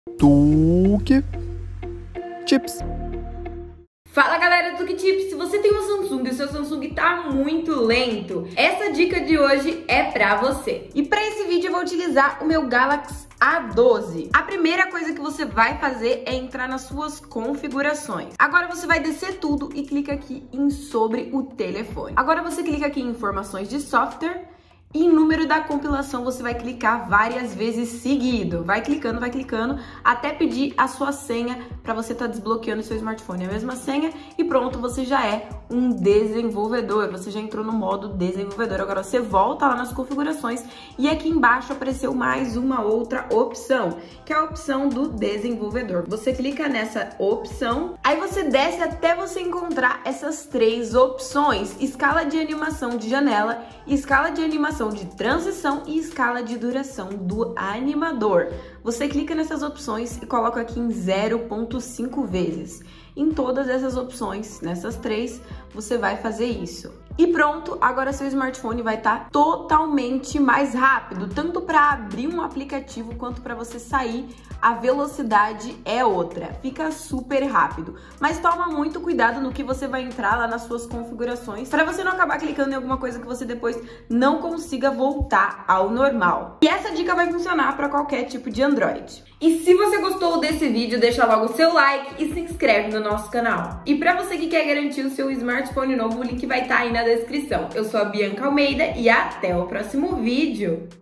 Tuque Tips. Fala galera do Tuque Tips, se você tem um Samsung e o seu Samsung tá muito lento, essa dica de hoje é pra você. E pra esse vídeo eu vou utilizar o meu Galaxy A12. A primeira coisa que você vai fazer é entrar nas suas configurações. Agora você vai descer tudo e clica aqui em sobre o telefone. Agora você clica aqui em informações de software. E em número da compilação você vai clicar várias vezes seguido. Vai clicando, até pedir a sua senha para você estar desbloqueando o seu smartphone. A mesma senha e pronto, você já é um desenvolvedor. Você já entrou no modo desenvolvedor. Agora você volta lá nas configurações e aqui embaixo apareceu mais uma outra opção, que é a opção do desenvolvedor. Você clica nessa opção, aí você desce até você encontrar essas três opções: escala de animação de janela, escala de animação de transição e escala de duração do animador. Você clica nessas opções e coloca aqui em 0.5 vezes. Em todas essas opções, nessas três, você vai fazer isso. E pronto, agora seu smartphone vai estar totalmente mais rápido, tanto para abrir um aplicativo quanto para você sair. A velocidade é outra, fica super rápido. Mas toma muito cuidado no que você vai entrar lá nas suas configurações, para você não acabar clicando em alguma coisa que você depois não consiga voltar ao normal. E essa dica vai funcionar para qualquer tipo de Android. E se você gostou desse vídeo, deixa logo o seu like e se inscreve no nosso canal. E para você que quer garantir o seu smartphone novo, o link vai estar aí na descrição. Eu sou a Bianca Almeida e até o próximo vídeo!